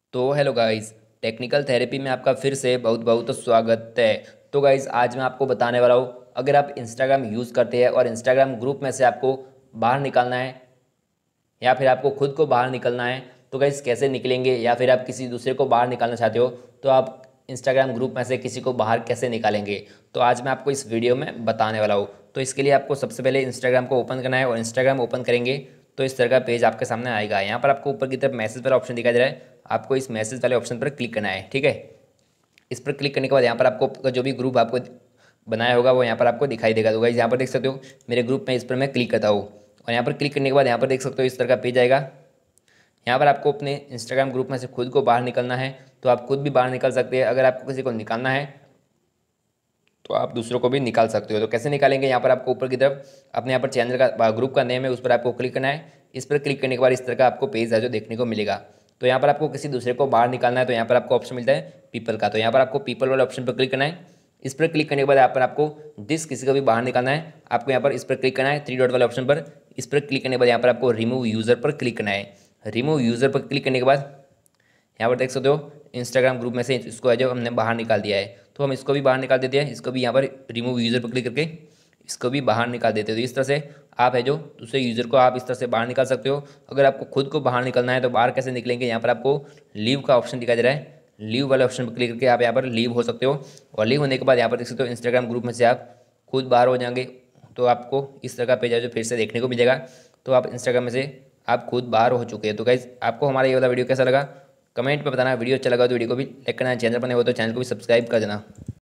तो hello guys, technical therapy में आपका फिर से बहुत बहुत स्वागत है। तो गाइस, आज मैं आपको बताने वाला हूँ, अगर आप इंस्टाग्राम यूज़ करते हैं और इंस्टाग्राम ग्रुप में से आपको बाहर निकालना है या फिर आपको खुद को बाहर निकलना है तो गाइस कैसे निकलेंगे, या फिर आप किसी दूसरे को बाहर निकालना चाहते हो तो आप इंस्टाग्राम ग्रुप में से किसी को बाहर कैसे निकालेंगे, तो आज मैं आपको इस वीडियो में बताने वाला हूँ। तो इसके लिए आपको सबसे पहले इंस्टाग्राम को ओपन करना है और इंस्टाग्राम ओपन करेंगे तो इस तरह का पेज आपके सामने आएगा। यहाँ पर आपको ऊपर की तरफ मैसेज वाला ऑप्शन दिखाई दे रहा है, आपको इस मैसेज वाले ऑप्शन पर क्लिक करना है। ठीक है, इस पर क्लिक करने के बाद यहाँ पर आपको जो भी ग्रुप आपको बनाया होगा वो यहाँ पर आपको दिखाई देगा। तो गाइस यहाँ पर देख सकते हो मेरे ग्रुप में, इस पर मैं क्लिक करता हूँ और यहाँ पर क्लिक करने के बाद यहाँ पर देख सकते हो इस तरह का पेज आएगा। यहाँ पर आपको अपने इंस्टाग्राम ग्रुप में से खुद को बाहर निकलना है तो आप खुद भी बाहर निकल सकते हैं। अगर आपको किसी को निकालना है तो आप दूसरों को भी निकाल सकते हो। तो कैसे निकालेंगे, यहाँ पर आपको ऊपर की तरफ अपने यहाँ पर चैनल का ग्रुप का नेम है, उस पर आपको क्लिक करना है। इस पर क्लिक करने के बाद इस तरह का आपको पेज है जो देखने को मिलेगा। तो यहाँ पर आपको किसी दूसरे को बाहर निकालना है तो यहाँ पर आपको ऑप्शन मिलता है पीपल का, तो यहाँ पर आपको पीपल वाले ऑप्शन पर क्लिक करना है। इस पर क्लिक करने के बाद यहाँ पर आपको जिस किसी को भी बाहर निकालना है आपको यहाँ पर इस पर क्लिक करना है, थ्री डॉट वाले ऑप्शन पर। इस पर क्लिक करने के बाद यहाँ पर आपको रिमूव यूज़र पर क्लिक करना है। रिमूव यूज़र पर क्लिक करने के बाद यहाँ पर देख सकते हो इंस्टाग्राम ग्रुप में से इसको है जो हमने बाहर निकाल दिया है, तो हम इसको भी बाहर निकाल देते हैं। इसको भी यहाँ पर रिमूव यूज़र पर क्लिक करके इसको भी बाहर निकाल देते हैं। तो इस तरह से आप है जो दूसरे यूज़र को आप इस तरह से बाहर निकाल सकते हो। अगर आपको खुद को बाहर निकलना है तो बाहर कैसे निकलेंगे, यहाँ पर आपको लीव का ऑप्शन दिखाई दे रहा है, लीव वाले ऑप्शन पर क्लिक करके आप यहाँ पर लीव हो सकते हो। और लीव होने के बाद यहाँ पर देख सकते हो इंस्टाग्राम ग्रुप में से आप खुद बाहर हो जाएंगे। तो आपको इस तरह का पेज है जो फिर से देखने को मिलेगा। तो आप इंस्टाग्राम में से आप खुद बाहर हो चुके हैं। तो गाइज, आपको हमारा ये वाला वीडियो कैसा लगा कमेंट में बताना। वीडियो अच्छा लगा तो वीडियो को भी लाइक करना, चैनल पर नहीं हो तो चैनल को भी सब्सक्राइब कर देना।